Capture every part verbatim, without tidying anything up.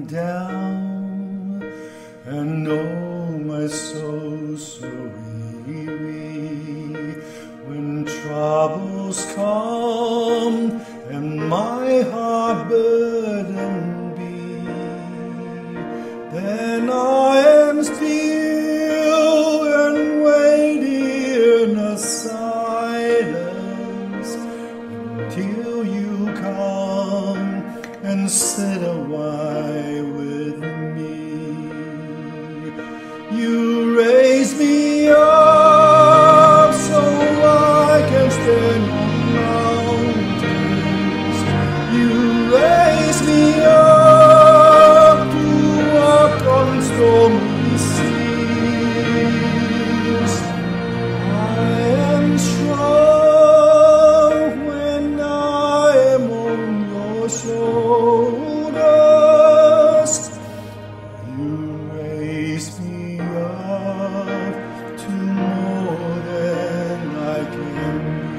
down, and oh, my soul so weary. When troubles come and my heart burdened be, then I am still and wait in a silence until you come and sit a while with me. You raise me up so I can stand on mountains. You raise me up to walk on stormy seas. I am strong when I am on your shoulders. You raise me up to more than I can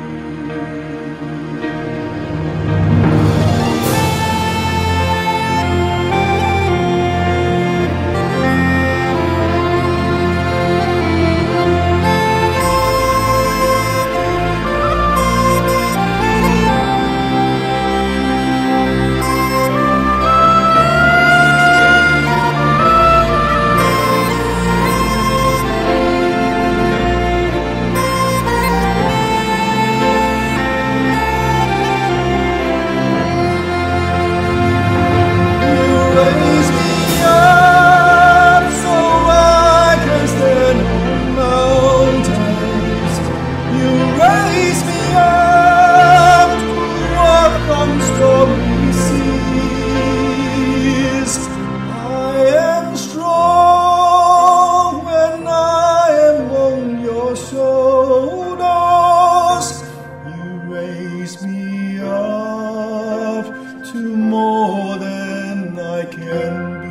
shoulders. You raise me up to more than I can be.